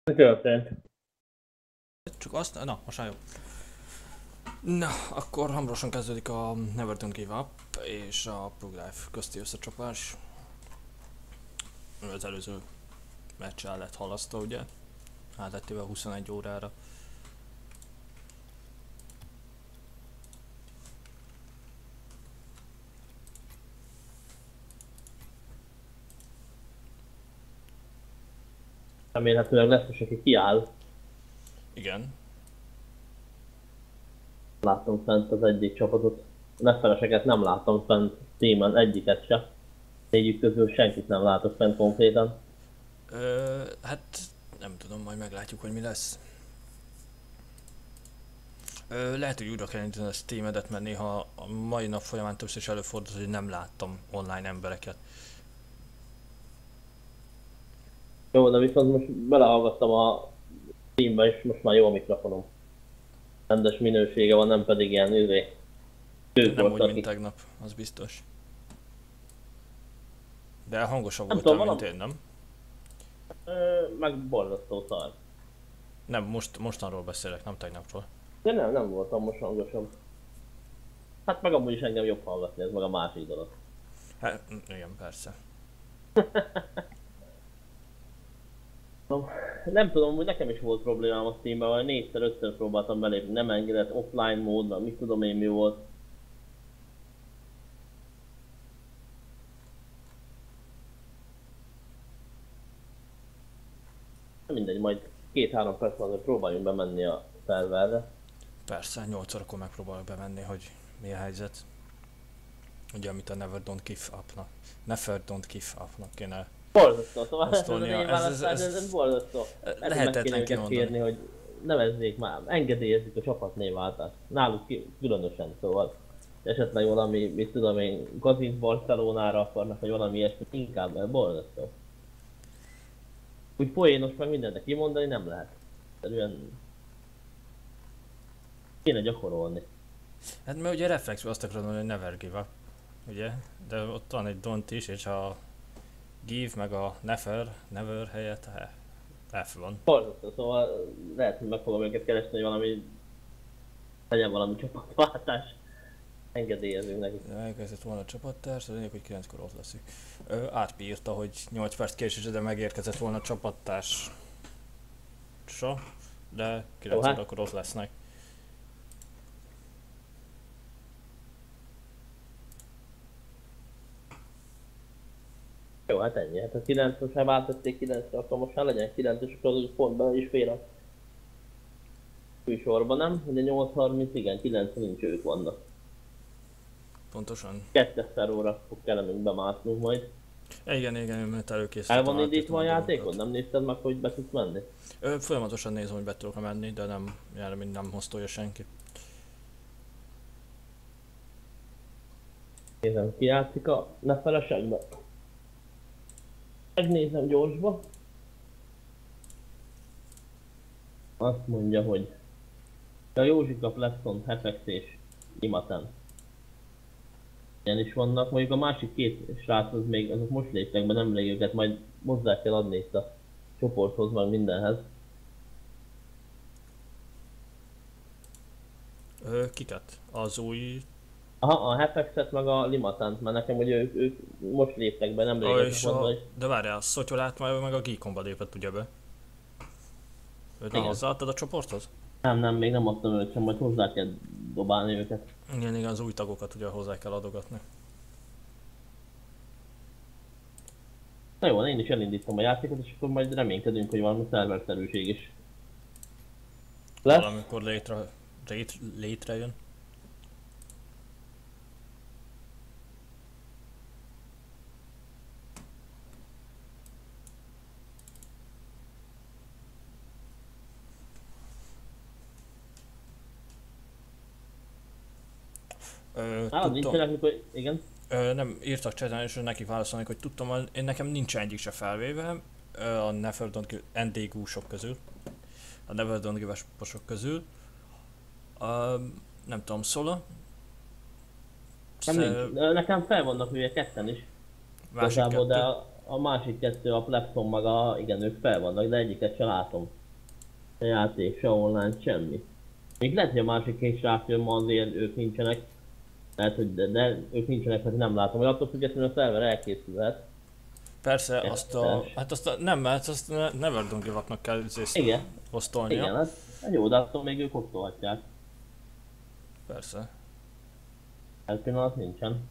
Mi történt? Csak azt... Na, most már jó. Na, akkor hamarosan kezdődik a Never Don't Give Up és a Pug Life közti összecsapás. Az előző meccs el lett halasztva, ugye? Átlettével 21 órára. Remélhetőleg lesz is, aki kiáll. Igen. Láttam fent az egyik csapatot. A Nefeleseket nem láttam fent Steamen, egyiket se. Négyük közül senkit nem látok fent konkrétan. Hát nem tudom, majd meglátjuk, hogy mi lesz. Lehet, hogy újra kell indítani a Steam-edet, mert néha a mai nap folyamán többször is előfordult, hogy nem láttam online embereket. Jó, de viszont most belehallgattam a Steambe, és most már jó a mikrofonom. Rendes minősége van, nem pedig ilyen Nem úgy, mint tegnap, az biztos. De hangosabb Nem voltál, tudom, mint én, nem? Meg borzasztó szar. Nem, mostanról beszélek, nem tegnapról. De nem voltam most hangosabb. Hát meg amúgy is engem jobb hallgatni, ez meg a másik dolog. Hát, igen, persze. Nem tudom, hogy nekem is volt problémám a Steamben, vagy 4-5-ször próbáltam belépni, nem engedett, offline módban, mit tudom én mi volt. Mindegy, majd 2-3 perc van, hogy próbáljunk bemenni a szerverre. Persze, 8 órakor megpróbálok bemenni, hogy mi a helyzet. Ugye, amit a Never Don't Give Up-nak. Never Don't Give Up-nak kéne Borzasztó, szóval ez a osztolnia. névválasztás, ez borzasztó. Lehetetlen kérni, hogy nevezzék már, engedélyezzük a csapat névváltást. Náluk különösen, szóval. Esetleg valami, mit tudom én, Kazint Barcelonára akarnak, vagy valami ilyesmi, inkább, mert borzasztó. Úgy poénos meg mindent kimondani nem lehet. Egyszerűen kéne gyakorolni. Hát mert ugye reflexből azt akarod mondani, hogy Never Give Up. Ugye? De ott van egy Don't is, és a Give meg a Never helyett F van. Borzasztó, szóval lehet, hogy meg fogom őket keresni, hogy valami legyen valami csapatváltás. Engedélyezünk nekik. Elkezdett volna a csapattárs, a lényeg, hogy 9-kor ott leszik. Átbírta, hogy 8 perc késésre, de megérkezett volna a csapattárs. De 9 hát. órakor ott lesznek. Jó, hát ennyi. Hát a 9-ről sem átvették 9-re, akkor most már legyen 9, és akkor az pont bele is fél a műsorban, nem? Ugye 8:30, igen, 9 nincs, ők vannak. Pontosan. 2 óra fog kellenünk bemásznunk majd. Igen, mert előkészítettem. El van indítva a játékod? Nem nézted meg, hogy be tudsz menni? Folyamatosan nézem, hogy be tudok menni, de nem hoztolja senki. Nézem, ki játszik a Nefelesekbe. Megnézem gyorsba. Azt mondja, hogy a Józsika, Pleston, Hefex és Imaten. Ilyen is vannak, mondjuk a másik két srác az még, azok most léptek be, nemrég őket majd hozzá kell adni itt a csoporthoz, meg mindenhez. Kiket? Az új... Aha, a Hefexet meg a Limatant, mert nekem ugye ők most léptek be, nemrég De várjál, a Szotyolát meg a Geekomba lépett ugye be. Őt nem hozzáadtad a csoporthoz? Nem, még nem adtam őt sem, majd hozzá kell dobálni őket. Igen, az új tagokat ugye hozzá kell adogatni. Na jó, én is elindítom a játékot, és akkor majd reménykedünk, hogy valami szerverszerűség is lesz. Valamikor létrejön. Nincsenek, mikor... Igen? Nem, írtak chaten, és neki válaszolnak, hogy tudtam, én nekem nincsen egyik se felvéve a Never Don't Give NDG-sok közül, a Never Don't Give-esok közül. Nem tudom, Szola? Nekem fel vannak ugye ketten is. Másik Igazából, de a másik kettő, a Plebson meg igen, ők fel vannak, de egyiket sem látom. A játék, se online, semmi. Még lehet, hogy a másik két srác jön ma, azért ők nincsenek. Lehet, hogy de ők nincsenek, mert nem látom. Vagy attól függetlenül a szerver elkészülhet. Persze, mert azt Never Don't Give Up-nak kell Igen. osztolnia. Igen, hát jó, de attól még ők osztolhatják. Persze. Ez pillanat nincsen.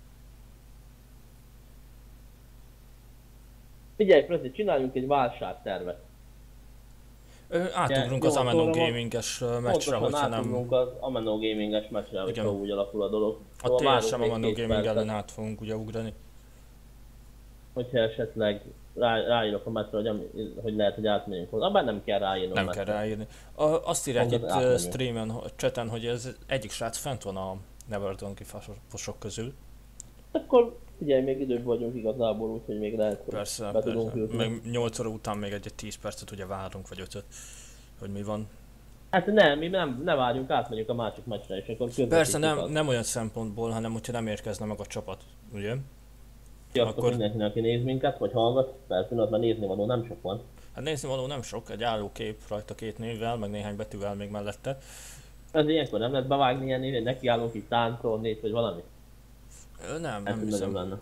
Figyelj, Prezi, csináljunk egy válságtervet. Átugrunk Ugye, az Ameno 8 óra Gaming-es meccsre, Pontosan hogyha nem... átugrunk az Ameno Gaming-es meccsre, hogyha úgy alakul a dolog. A Szóval TSM várunk Ameno még 2 Gaming percet, ellen át fogunk ugye ugrani. hogyha esetleg ráírok a meccsre, hogy lehet, hogy átmegyünk hozzá. Bár nem kell ráírnom. Nem kell ráírni. Azt írják Pont itt átmegyünk. streamen, chaten, hogy ez egyik srác fent van a Never Don't Give Up-osok közül. Akkor figyelj, még idős vagyunk igazából, úgyhogy még lehet, hogy Persze, be tudunk persze. jutni. Meg 8 óra után még egy 10 percet ugye várunk, vagy 5-öt, hogy mi van. Hát nem, mi ne várjunk, átmegyünk a másik meccsre, és akkor közvetítjük Persze azt. nem olyan szempontból, hanem hogyha nem érkezne meg a csapat, ugye? Sziasztok akkor- mindenkinek, aki néz minket, vagy hallgat, persze pillanatban nézni való nem sok van. Hát nézni való nem sok, egy álló kép rajta 2 névvel, meg néhány betűvel még mellette. Ez ilyenkor nem lehet bevágni ilyen néven, nekiállunk itt táncolni, vagy valami. Nem Ez nagyon hiszem. lenne.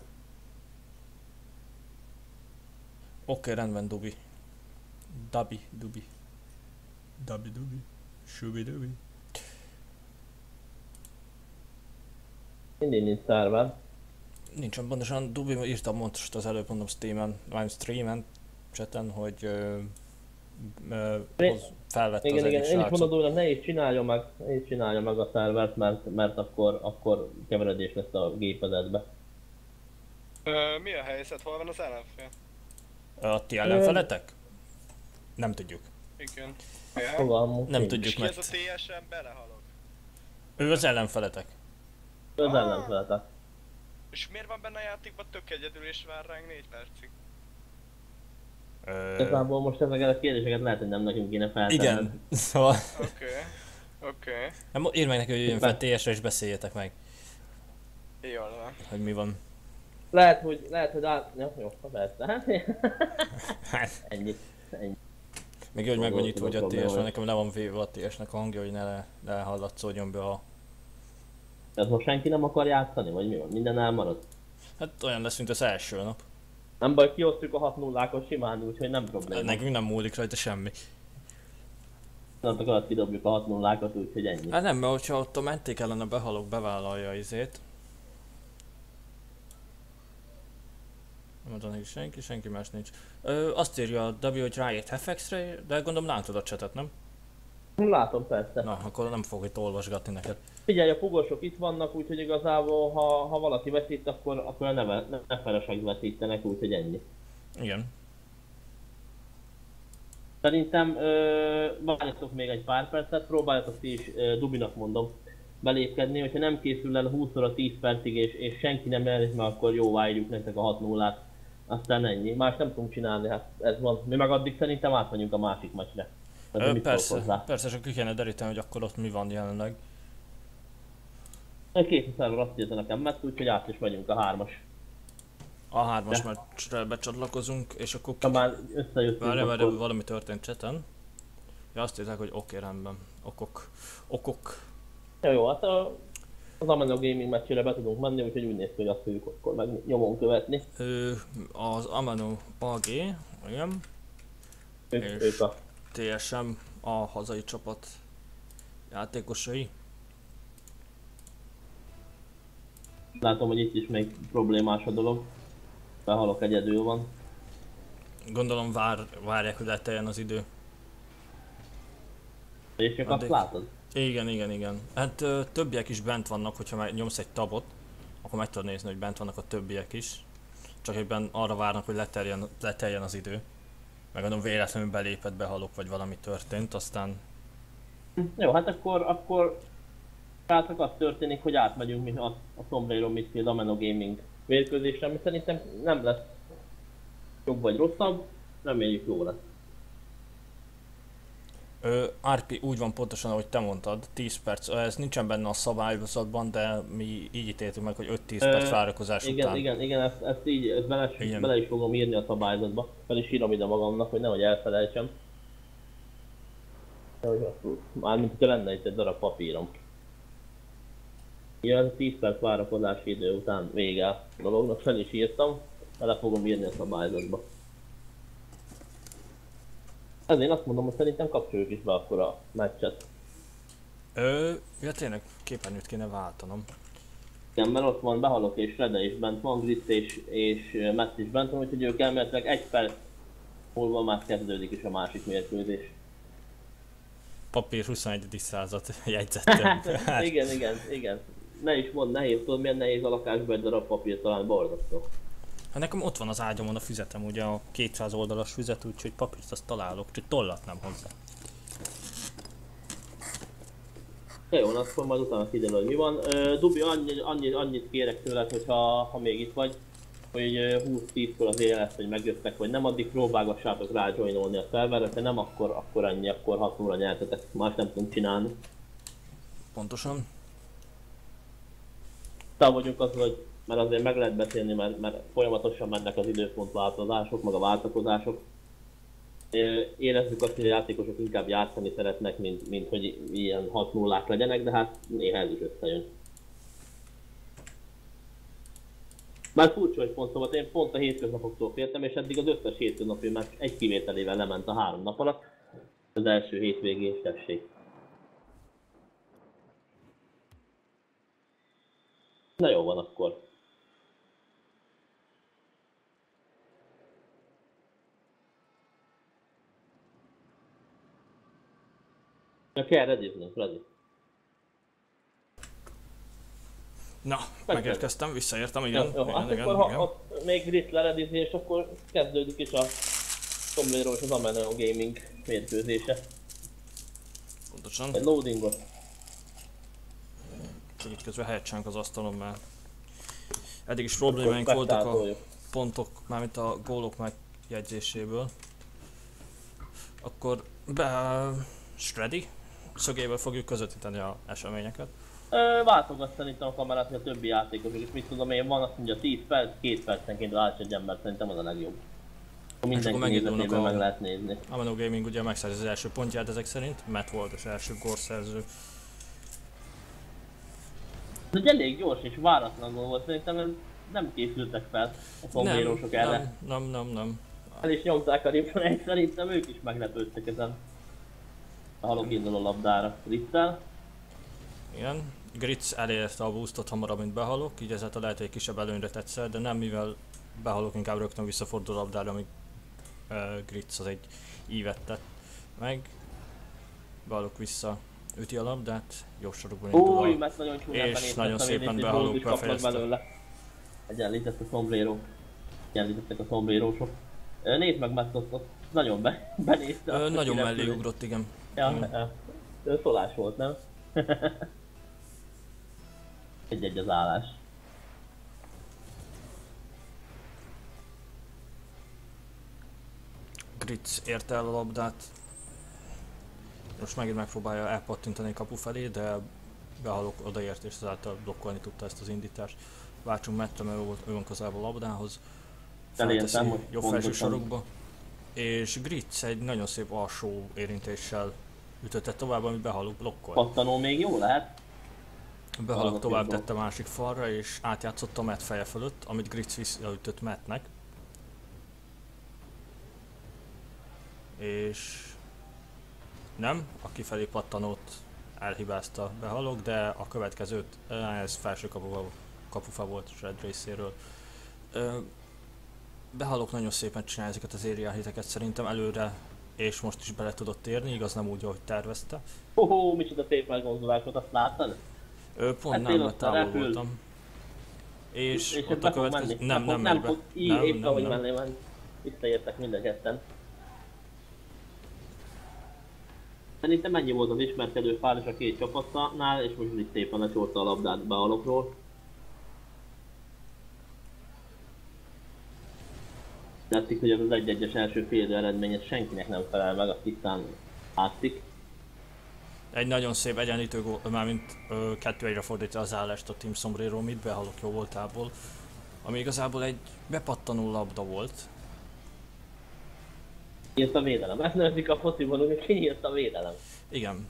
Oké, rendben, Dubi. Dubi. Shubi-dubi. Mindig nincs szerver. Nincsen pontosan, Dubi írtam most az előbb, mondom streamen, chaten, hogy felvette az Igen, egyik én is srácot. mondom, Dubinak, ne is csinálja meg a szervert, mert akkor keveredés lesz a gépezetbe. Mi a helyzet? Hol van az ellenfél? A ti ellenfeletek? Nem tudjuk. Igen. Fogalmunk Nem nincs. tudjuk, És ki ez mert a TSM belehalok? ő az ellenfeletek. Az ellenfeletek. És miért van benne a játékban tök egyedül és vár ránk 4 percig? Igazából most ezeket a kérdéseket lehet, hogy nem nekünk kéne feltenni. Igen, szóval Oké. írd meg neki, hogy jöjjön fel TS-re és beszéljetek meg, Jól van. hogy mi van. Lehet, hogy jó, persze, Hát, ennyi. még hogy meg van nyitva, hogy a Probléma TS, van. nekem le van véve a TS-nek a hangja, hogy ne hallatszódjon be a... Ez most senki nem akar játszani, vagy mi van? Minden elmarad? Hát olyan lesz, mint az első nap. Nem baj, kiosztjuk a 6 0-ákot simán, úgyhogy nem probléma. Nekünk nem múlik rajta semmi. Pillanatok alatt kidobjuk a 6 0-ákat, úgyhogy ennyi. Hát nem, mert hogyha ott a menték ellen behalok, bevállalja izét. Nem adom neki senki más nincs. Azt írja a W, hogy ráért FX-re, de gondolom látod a chatet, nem? Látom, persze. Na, akkor nem fog itt olvasgatni neked. Figyelj, a pugosok itt vannak, úgyhogy igazából, ha valaki veszít, akkor a neferesek veszítenek, úgyhogy ennyi. Igen. Szerintem várjatok még egy pár percet, próbáljatok ti is, Dubinak mondom, belépkedni, hogyha nem készül el 20 óra 10 percig és senki nem elég, mert akkor jóvá írjuk nektek a 6 0-át. Aztán ennyi. Más nem tudunk csinálni, hát ez van. Mi meg addig szerintem átmegyünk a másik meccsre. Persze, csak ki kéne deríteni, hogy akkor ott mi van jelenleg. Kész a szerver azt írta nekem mert úgyhogy át is megyünk a 3-as. A 3-as meccsre becsatlakozunk, és akkor Ha már összejöttünk, várja, akkor... valami történt chaten. Ja, azt írták, hogy oké, rendben. Okok. Jó, hát az Ameno Gaming meccsére be tudunk menni, úgyhogy úgy néz ki, hogy azt fogjuk akkor meg nyomon követni. Az Ameno AG, igen. És Ők a... TSM a hazai csapat játékosai. Látom, hogy itt is még problémás a dolog. Behalok egyedül van. Gondolom várják, hogy leteljen az idő. És csak azt Addig. látod? Igen. Hát többiek is bent vannak, hogyha már nyomsz egy tabot, akkor meg tudod nézni, hogy bent vannak a többiek is. Csak egyben arra várnak, hogy leteljen az idő. Meg mondom, véletlenül belépett, behalok, vagy valami történt, aztán... Jó, hát akkor tehát az történik, hogy átmegyünk mi a Sombrero Midfield Ameno Gaming mérkőzésre, ami szerintem nem lesz jobb vagy rosszabb, reméljük jó lesz. RP úgy van pontosan, ahogy te mondtad, 10 perc, ez nincsen benne a szabályzatban, de mi így ítéltük meg, hogy 5-10 perc várakozás után. Igen, ezt így bele is fogom írni a szabályzatba, fel is írom ide magamnak, hogy nehogy elfelejtsem. Mármint, hogyha lenne itt egy darab papírom. Ilyen 10 perc várakozási idő után vége a dolognak, fel is írtam, bele fogom írni a szabályzatba. Ezért azt mondom, hogy szerintem kapcsoljuk is be akkor a meccset. Ja tényleg, képernyőt kéne váltanom. Igen, mert ott van Behalok és Rede is bent van, Gritz és Matt is bent van, úgyhogy ők elméletileg 1 perc múlva már kezdődik is a másik mérkőzés. Papír 21. század jegyzettem. Igen. Ne is mondd, nehéz, tudod milyen nehéz a lakásban egy darab papír, talán borzasztó. Hát nekem ott van az ágyamon a füzetem, ugye a 200 oldalas füzet, úgyhogy papírt azt találok, csak tollat nem hozzá. Jó, akkor majd utána kiderül, hogy mi van. Dubi, annyit kérek tőled, hogy ha még itt vagy, hogy 20-10-kor azért lesz, hogy megjöttek, vagy nem, addig próbálgassátok rá joinolni a szerverre, ha nem, akkor annyi, akkor 6 óra nyertetek, más nem tudunk csinálni. Pontosan. Vagyunk az, hogy mert azért meg lehet beszélni, mert folyamatosan mennek az időpontváltozások, meg a váltakozások. Érezzük azt, hogy a játékosok inkább játszani szeretnek, mint hogy ilyen 6-0-ák legyenek, de hát néha ez is összejön. Már furcsa, hogy pont szóval én pont a hétköznapoktól féltem, és eddig az összes hétköznapi már egy kivételével lement a 3 nap alatt. Az első hétvégén tessék. Na jó van akkor. Ja, kell rediznünk, ready. Na, megérkeztem, visszaértem, igen. Jó, hát igen, akkor igen. ha még Grit leredizni, és akkor kezdődik is a Tomb és az Ameneo Gaming mérkőzése. Pontosan. Egy loadingot. Csak itt közben helyet csinálunk az asztalon, mert eddig is problémáink voltak a pontok, mármint a gólok megjegyzéséből. Akkor Shreddy szögéből fogjuk közvetíteni az eseményeket. Váltogat szerintem a kamerát, hogy a többi játékosok is, mit tudom én, van azt mondja 10 perc, 2 percenként állts egy ember, szerintem az a legjobb. Mindenki nézetében meg lehet nézni. Ameneo Gaming ugye megszerzi az első pontját ezek szerint, Matt volt az első gólszerző. Ez egy elég gyors és váratlan gól volt, szerintem nem készültek fel a szomvérósok erre. Nem. El is nyomták a ripron, szerintem ők is meglepődtek ezen. A halok induló labdára Gritzel. Igen, Gritz elérte a boostot hamarabb, mint Behalok, így ezáltal lehet, hogy egy kisebb előnyre tetszett, de nem, mivel Behalok inkább rögtön visszafordul a labdára, amíg Gritz az egy ívet tett meg. Behalok vissza üti a labdát, jó sorokban indul mert nagyon csúnyán és nagyon szépen Behalok befejezte. Egyenlített a szombréró. Egyenlítettek a szombrérósok. Nézd meg, mert ott nagyon benézte. Nagyon mellé ugrott, igen. Ja. Szólás volt, nem? Egy az állás. Gritz érte el a labdát. Most megint megpróbálja elpattintani kapu felé, de Behalok odaért és ezáltal blokkolni tudta ezt az indítást. Váltsunk Mattre, mert ő van közelebb a labdához. Felteszi jobb felső sarokba. És Gritz egy nagyon szép alsó érintéssel ütötte tovább, amit Behalok blokkolt. Pattanó még jó lehet? Behalok tovább tette másik falra és átjátszotta Matt feje fölött, amit Gritz visszaütött Mattnek. És nem, a kifelé pattanót elhibázta Behalok, de a következőt, ez felső kapufa volt Shred részéről. Behalok nagyon szépen csinálja ezeket az area hiteket szerintem előre, és most is bele tudott érni, igaz nem úgy, ahogy tervezte. Micsoda szép meggondolásod, azt láttad? Pont nem, mert távol voltam. És ott a következő... Nem megy be. Épp ahogy mellé ment. Visszaértek mind a ketten. Szerintem mennyi volt az ismerkedő fázis a két csapatnál, és most itt szépen lecsorta a labdát Behalokról. Látszik, hogy az 1-1-es első félidő eredmény senkinek nem felel meg, azt tisztán látszik. Egy nagyon szép egyenlítő gól, mármint 2-1-re fordítja az állást a Team Sombrero, mit Behalok jó voltából. Ami igazából egy bepattanó labda volt. Kinyílt a védelem. Ez nevezik a fociban, hogy kinyílt a védelem. Igen.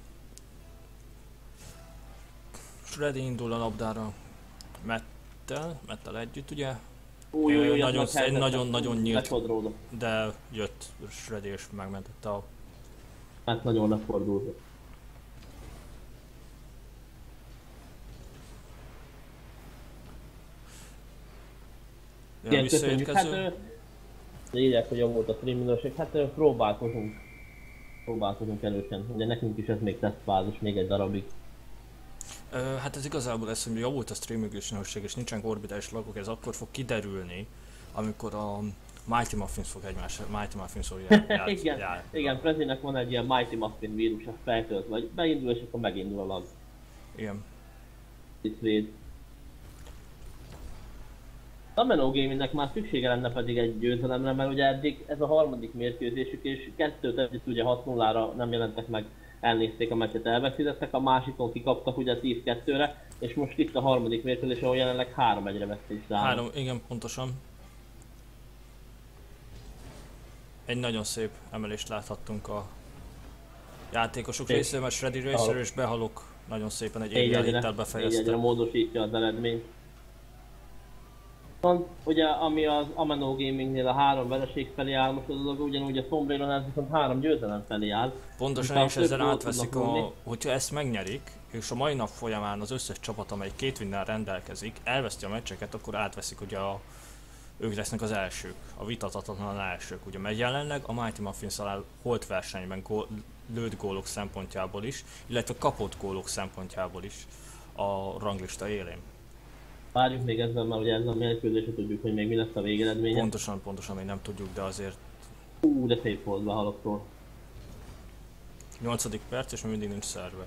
Shreddy indul a labdára Mettel együtt, ugye? Új, Nagyon nyílt, lesodródott. de jött Shreddy és megmentette a... Hát nagyon lefordult. Igen, köszönjük. Hát írják, hogy jó volt a stream minőség. Hát próbálkozunk elősen. Ugye nekünk is ez még tesztfázis, még egy darabig. Hát ez igazából ez, hogy javult a streamingős minőség és nincsen orbitális lagok, ez akkor fog kiderülni, amikor a Mighty Muffins fog Mighty Muffins-ról Igen, Frezinek van egy ilyen Mighty Muffin vírus, azt feltölt, vagy beindul és akkor megindul a lag. Igen. A Menno Gamingnek már szüksége lenne pedig egy győzelemre, mert ugye eddig ez a harmadik mérkőzésük, és 2-t együtt ugye 6-0-ra nem jelentek meg, elnézték a meccset, elveszítettek, a másikon kikaptak ugye 10-2-re, és most itt a harmadik mérkőzés, ahol jelenleg 3-1-re vesztés rá. Igen, pontosan. Egy nagyon szép emelést láthattunk a játékosok részéről, mert Shreddy Racer és Behalok nagyon szépen egy éjjel befejezte. 4-1-re módosítja az eredményt. Ugye, ami az Amano Gamingnél a 3 vereség felé áll most a dolog, ugyanúgy a Sombrero ez viszont 3 győzelem felé áll. Pontosan, és ezzel átveszik hogyha ezt megnyerik, és a mai nap folyamán az összes csapat, amely 2 winnel rendelkezik, elveszti a meccseket, akkor átveszik ugye ők lesznek az elsők, a vitathatatlan elsők, ugye, mert jelenleg a Mighty Muffins áll holt versenyben lőtt gólok szempontjából is, illetve kapott gólok szempontjából is a ranglista élén. Várjuk még ezzel, mert ugye ezzel a mérkőzésre tudjuk, hogy még mi lesz a végeredménye. Pontosan még nem tudjuk, de azért... De szép volt Behaloktól. 8. perc és még mindig nincs szerver.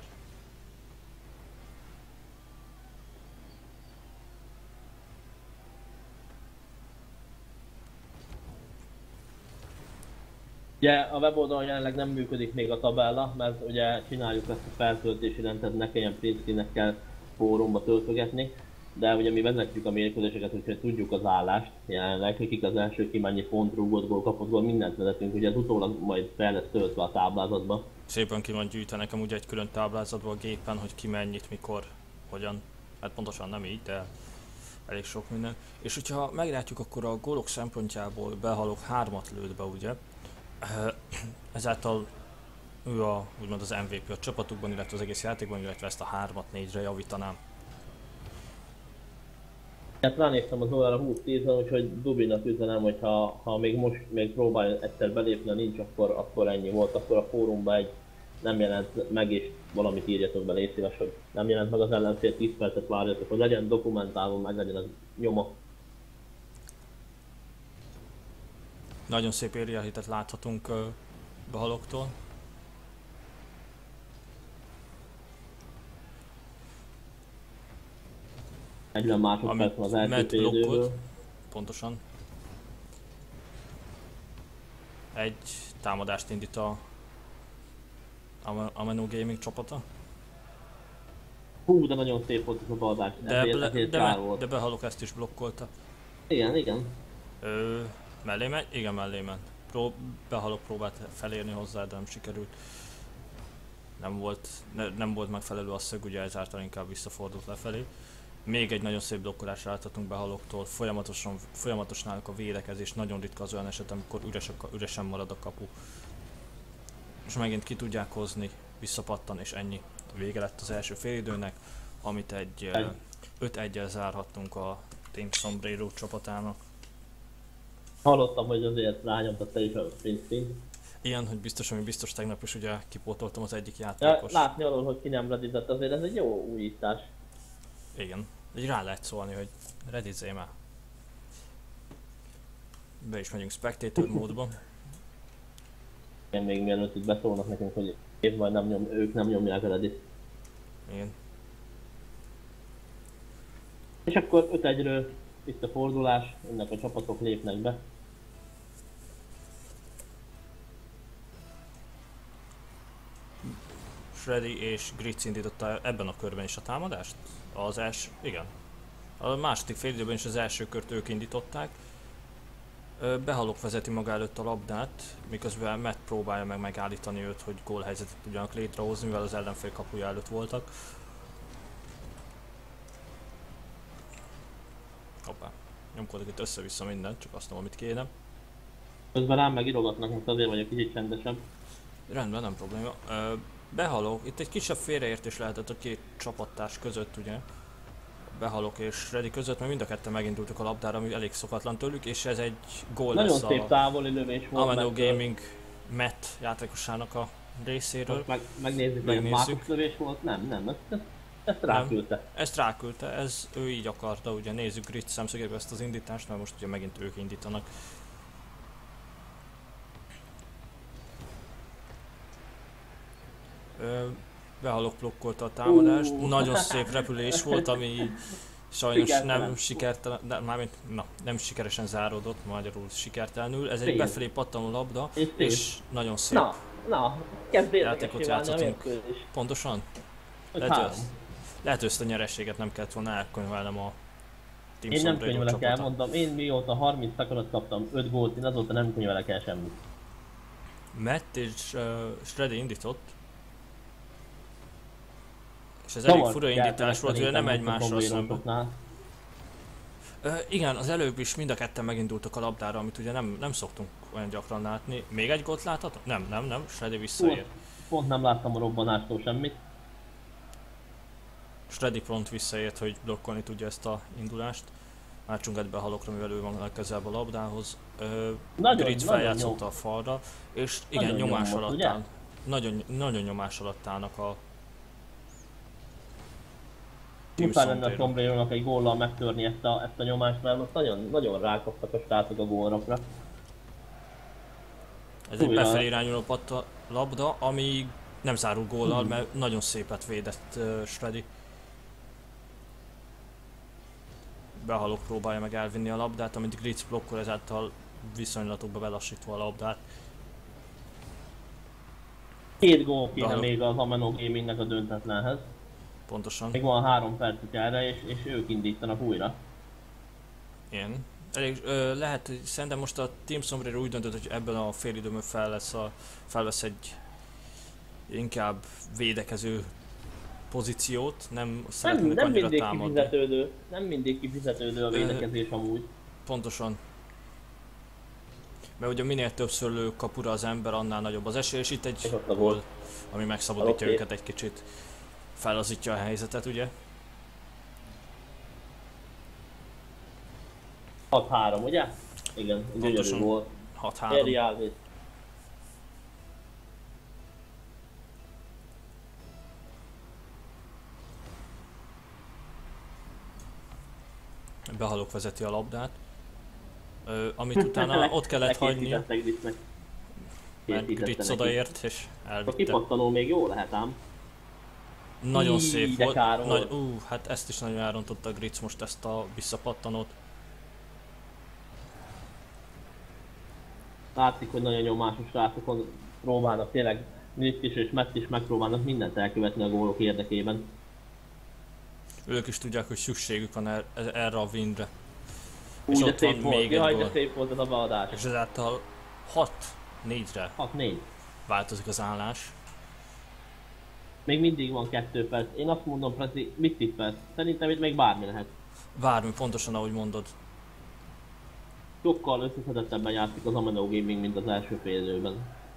Ugye a weboldalon jelenleg nem működik még a tabella, mert ugye csináljuk ezt a feltöltési rendet, ne kelljen print screen-ekkel fórumba töltögetni. De ugye mi vezetjük a mérkőzéseket, úgyhogy tudjuk az állást jelenleg, hogy kik az első, ki mennyi pont, rúgott gól, kapott gól, mindent vezetünk, ugye az utólag majd fel lesz töltve a táblázatba. Szépen ki van gyűjtve nekem ugye egy külön táblázatban a gépen, hogy ki mennyit, mikor, hogyan, hát pontosan nem így, de elég sok minden. És hogyha meglátjuk, akkor a gólok szempontjából Behalok 3-at lőtt be, ugye, ezáltal ő úgymond az MVP a csapatukban, illetve az egész játékban, illetve ezt a 3-at 4-re javítanám. Hát ránéztem az órára 20-10-en, úgyhogy Dubinak üzenem, hogy ha még most próbálja egyszer belépni, nincs, akkor ennyi volt. Akkor a fórumban egy nem jelent meg, és valamit írjatok be, légy szíves, hogy nem jelent meg az ellenfél, 10 percet várjatok, hogy legyen dokumentálva, meg legyen az nyoma. Nagyon szép érjelhitet láthatunk Behaloktól. Egyben másodperc van az első félidőből. Pontosan. Egy támadást indít a Menno Gaming csapata. Hú, de nagyon szép volt ez a beadás. De Behalok ezt is blokkolta. Igen. Mellé megy? Igen, mellé ment. Behalok próbált felérni hozzá, de nem sikerült. Nem volt megfelelő a szög, ugye ezáltal inkább visszafordult lefelé. Még egy nagyon szép blokkolást láthatunk Behaloktól, folyamatos náluk a védekezés, nagyon ritka az olyan eset, amikor üresen marad a kapu. És megint ki tudják hozni, visszapattan és ennyi. Vége lett az első félidőnek, amit egy 5-1-el zárhattunk a Team Sombrero csapatának. Hallottam, hogy azért rányomtad te is a sprint. Ilyen, hogy biztos tegnap is ugye kipótoltam az egyik játékos. Ja, látni arról, hogy ki nem redizett, azért ez egy jó újítás. Igen. Így rá lehet szólni, hogy redizzél már. Be is megyünk spectator módba. Igen, még mielőtt itt beszólnak nekünk, hogy majd ők nem nyomják a redit. Igen. És akkor 5-1-ről itt a fordulás, ennek a csapatok lépnek be. Shreddy és Gritz indította ebben a körben is a támadást? Igen. A második félidőben is az első kört ők indították. Behalok vezeti maga előtt a labdát, miközben Matt próbálja meg megállítani őt, hogy gólhelyzetet tudjanak létrehozni, mivel az ellenfél kapuja előtt voltak. Hoppá, nyomkodok itt össze-vissza mindent, csak azt nem, amit kéne. Közben rám meg írogatnak, most azért vagyok kicsit csendesebb. Rendben, nem probléma. Behalok, itt egy kisebb félreértés lehetett a két csapattárs között, ugye? Behalok és Freddy között, mert mind a ketten megindultak a labdára, ami elég szokatlan tőlük, és ez egy gól Nagyon lesz szép a távoli lövés volt. Amano Gaming Matt játékosának a részéről. Megnézzük, hogy a mátos lövés volt? Nem, ezt ráküldte. Ezt ráküldte, ez ő így akarta, ugye nézzük Grit szemszögéből ezt az indítást, mert most ugye megint ők indítanak. Behalok blokkolta a támadást, nagyon szép repülés volt, ami sajnos nem sikertelen, nem sikeresen záródott, magyarul sikertelenül. Ez egy befelé pattanó labda, és nagyon szép játékot játszottunk. Pontosan? Lehet, hogy ezt a nyereséget nem kellett volna elkönyvelnem a Team Én nem Sombrero könyvelek el, csapata. mondom, én mióta 30 szakadot kaptam, 5 gólt, én azóta nem könyvelek el semmit. Matt és Shreddy indított. És ez elég fura indítás volt, ugye nem egymásra szemben. Igen, az előbb is mind a ketten megindultak a labdára, amit ugye nem szoktunk olyan gyakran látni. Még egy gólt láthatok? Nem, Shreddy visszaér. Pont nem láttam a robbanástól semmit. Shreddy prompt visszaért, hogy blokkolni tudja ezt a indulást. Márcsunk át Behalokra, mivel ő van legközelebb a labdához. Grit feljátszotta a falra, és igen, nyomás alatt áll. Nagyon nyomás alatt állnak a Team Muszáj lenne a Sombrero-nak egy góllal megtörni ezt a nyomást, mert most nagyon rákaptak a srácok a gólrakra. Ez egy befelé irányuló labda, ami nem zárul góllal, mert nagyon szépet védett Shreddy. Behalok próbálja meg elvinni a labdát, amit Gritz blokkol, ezáltal viszonylatokba belassítva a labdát. 2 gól kéne még az Amano Gamingnek a döntetlenhez. Pontosan. Még van 3 percük erre, és ők indítanak újra. Igen. Elég, lehet, hogy szerintem most a Team Sombrero úgy döntött, hogy ebben a félidőben felvesz egy inkább védekező pozíciót, nem szeretnének annyira támadni. Nem mindig kifizetődő a védekezés amúgy. Pontosan. Mert ugye minél többször lő kapura az ember, annál nagyobb az esély, és itt egy gól, ami megszabadítja őket egy kicsit. Fellazítja a helyzetet, ugye? 6-3, ugye? Igen, gyönyörű volt. 6-3. Behalok vezeti a labdát, amit utána ott kellett hagynia, mert Gritz odaért és elvitte. A kipattanó még jó lehet ám. Nagyon szép volt. Hát ezt is nagyon elrontotta a Gritz most, ezt a visszapattanót. Látszik, hogy nagyon nyomásos srácokon próbálnak, tényleg Gritz is és Matt is megpróbálnak mindent elkövetni a gólok érdekében. Ők is tudják, hogy szükségük van erre a winre. És ott van még egy gól. Szép volt ez a beadás. És ezáltal 6-4-re 6-4 változik az állás. Még mindig van 2 perc. Én azt mondom, Prezi, mit tippelsz? Szerintem itt még bármi lehet. Bármi, pontosan ahogy mondod. Sokkal összeszedettebben játszik az Amano Gaming, mint az első félidőben.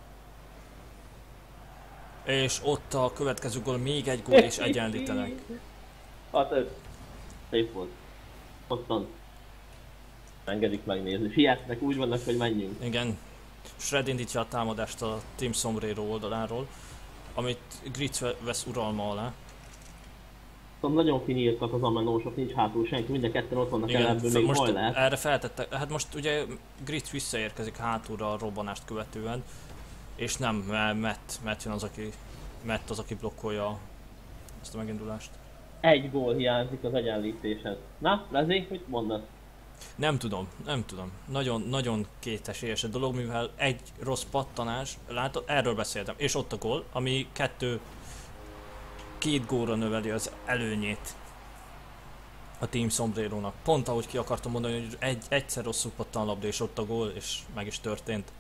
És ott a következő gól, még egy gól és egyenlítenek. 6-5. Szép volt. Ottan. Engedik megnézni. Sietnek, úgy vannak, hogy menjünk. Igen. Shred indítja a támadást a Team Sombrero oldaláról, amit Gritz vesz uralma alá. Nagyon kinyíltak az Amanósok, nincs hátul senki, mind a ketten ott vannak el, ebből még most baj lehet. Erre feltette, hát most ugye Gritz visszaérkezik hátulra a robbanást követően, és nem, Matt jön az, aki blokkolja ezt a megindulást. Egy gól hiányzik az egyenlítéshez. Na, Lezi, mit mondasz? Nem tudom. Nagyon kétesélyes a dolog, mivel egy rossz pattanás, látod, erről beszéltem, és ott a gól, ami 2 gólra növeli az előnyét. a Team Sombrero-nak. Pont ahogy ki akartam mondani, hogy egyszer rosszul pattan a labda és ott a gól, és meg is történt.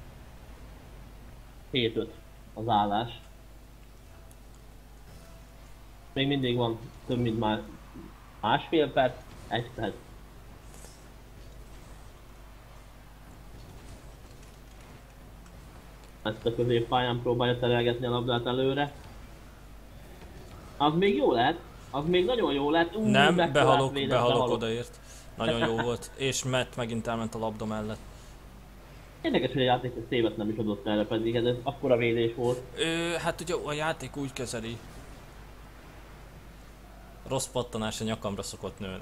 7-5 az állás. Még mindig van több mint már másfél perc, egy perc. Ezt a középpályán próbálja terelgetni a labdát előre. Az még jó lett, az még nagyon jó lett. Nem, behalok behalok. odaért. Nagyon jó volt, és Matt megint elment a labda mellett. Érdekes, hogy a játék szévet nem is adott erre, pedig ez akkora védés volt. Hát ugye a játék úgy kezeli. Rossz pattanás a nyakamra szokott nőni.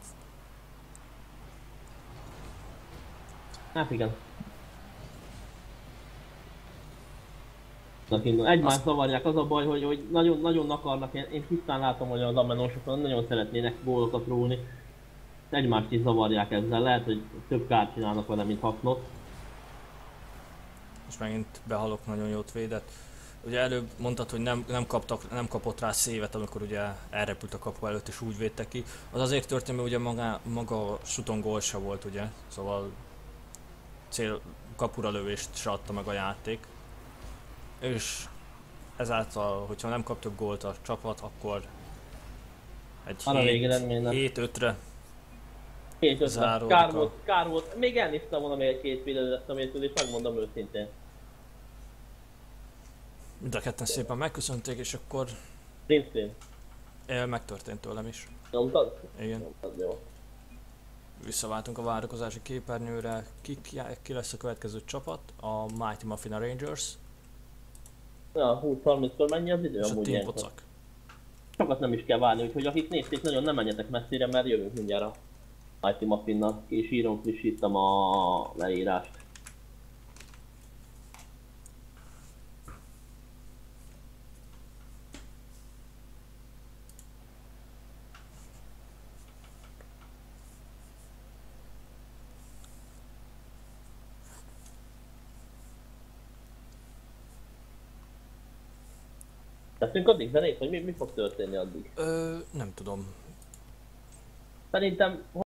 Hát igen. Egymást zavarják, az a baj, hogy nagyon akarnak, én tisztán látom, hogy az amenósok nagyon szeretnének gólokat rúlni. Egymást is zavarják ezzel, lehet, hogy több kárt csinálnak vele, mint hasznot. És megint behalok, nagyon jót védett. Ugye előbb mondtad, hogy nem kapott rá szévet, amikor ugye elrepült a kapu előtt és úgy védte ki. Az azért történt, mert ugye maga suton gól se volt, ugye, szóval kapura lövést se adta meg a játék. És ezáltal, hogyha nem kap több gólt a csapat, akkor egy 7-5-re 7-5-re. Kár volt. Még elnéztem volna még egy-két védelőt ezt a mérkőzést, megmondom őszintén. Mind a ketten szépen megköszönték, és akkor Szintén. megtörtént tőlem is. Nyomtad? Igen. Nyomtad, jó. Visszaváltunk a várakozási képernyőre. Ki lesz a következő csapat? A Mighty Muffin Rangers. Ja, 20-30-kor mennyi az idő? És a Amúgy Team ilyenkor. Pocak. Sokat nem is kell várni, úgyhogy akik nézték, nagyon nem menjetek messzire, mert jövünk mindjárt a Mighty Muffinnal. És írom, frissítem a leírást. Teszünk addig zenét, hogy mi fog történni addig? Nem tudom. Szerintem